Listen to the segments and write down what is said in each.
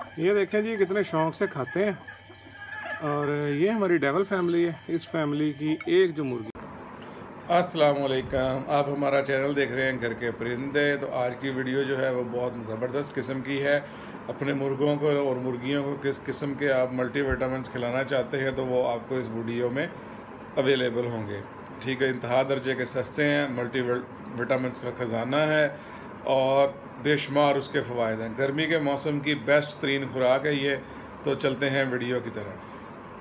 ये देखें जी कितने शौक़ से खाते हैं। और ये हमारी डेवल फैमिली है। इस फैमिली की एक जो मुर्गी। अस्सलाम वालेकुम, आप हमारा चैनल देख रहे हैं घर के परिंदे। तो आज की वीडियो जो है वो बहुत ज़बरदस्त किस्म की है। अपने मुर्गों को और मुर्गियों को किस किस्म के आप मल्टीविटामिन्स खिलाना चाहते हैं तो वो आपको इस वीडियो में अवेलेबल होंगे। ठीक है, इंतहा दर्जे के सस्ते हैं, मल्टीविटामिन्स का ख़जाना है और बेशुमार उसके फ़वायद हैं। गर्मी के मौसम की बेस्ट तरीन खुराक है ये। तो चलते हैं वीडियो की तरफ।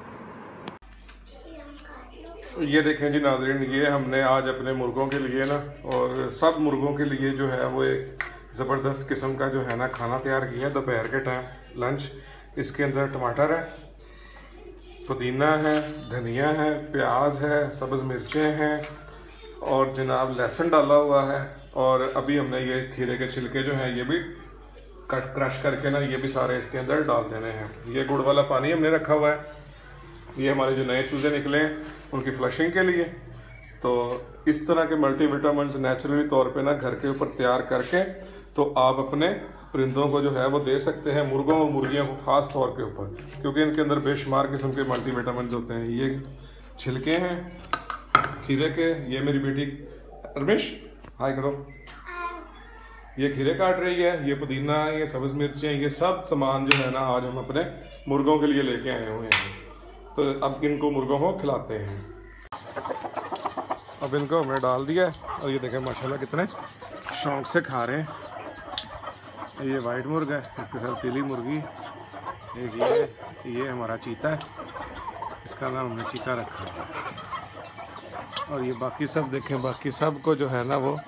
ये देखें जी नाज़रीन, ये हमने आज अपने मुर्गों के लिए ना और सब मुर्गों के लिए जो है वो एक ज़बरदस्त किस्म का जो है ना खाना तैयार किया है दोपहर के टाइम लंच। इसके अंदर टमाटर है, पुदीना है, धनिया है, प्याज है, सब्ज़ मिर्चें हैं और जनाब लहसुन डाला हुआ है। और अभी हमने ये खीरे के छिलके जो हैं ये भी क्रश करके ना ये भी सारे इसके अंदर डाल देने हैं। ये गुड़ वाला पानी हमने रखा हुआ है। ये हमारे जो नए चूज़े निकले हैं उनकी फ्लशिंग के लिए। तो इस तरह के मल्टीविटामिन्स नेचुरली तौर पे ना घर के ऊपर तैयार करके तो आप अपने परिंदों को जो है वो दे सकते हैं, मुर्गों और मुर्गियों को ख़ास तौर के ऊपर, क्योंकि इनके अंदर बेशुमार किस्म के मल्टीविटामिन्स होते हैं। ये छिलके हैं खीरे के। ये मेरी बेटी रमेश हाय करो, ये खीरे काट रही है, ये पुदीना, ये सब्ज़ मिर्चें, ये सब सामान जो है ना आज हम अपने मुर्गों के लिए लेके आए हुए हैं। तो अब इनको मुर्गों को खिलाते हैं। अब इनको हमने डाल दिया है और ये देखें माशाल्लाह कितने शौक़ से खा रहे हैं। ये वाइट मुर्गा है, इसके साथ पीली मुर्गी, एक ये हमारा चीता है, इसका नाम हमने चीता रखा है। और ये बाकी सब देखें, बाकी सब को जो है ना वो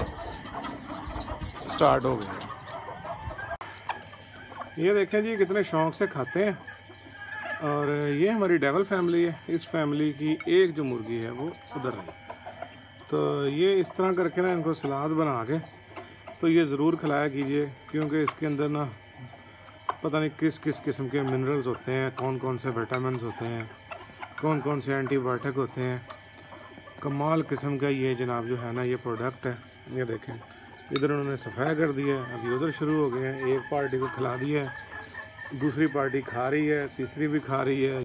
स्टार्ट हो गया। ये देखें जी कितने शौक़ से खाते हैं। और ये हमारी डेवल फैमिली है। इस फैमिली की एक जो मुर्गी है वो उधर है। तो ये इस तरह करके ना इनको सलाद बना के तो ये ज़रूर खिलाया कीजिए, क्योंकि इसके अंदर ना पता नहीं किस किस किस्म के मिनरल्स होते हैं, कौन कौन से विटामिन्स होते हैं, कौन कौन से एंटीबायोटिक होते हैं। कमाल किस्म का ये जनाब जो है ना ये प्रोडक्ट है। ये देखें इधर उन्होंने सफ़ाई कर दिया है, अभी उधर शुरू हो गए हैं। एक पार्टी को खिला दिया है, दूसरी पार्टी खा रही है, तीसरी भी खा रही है।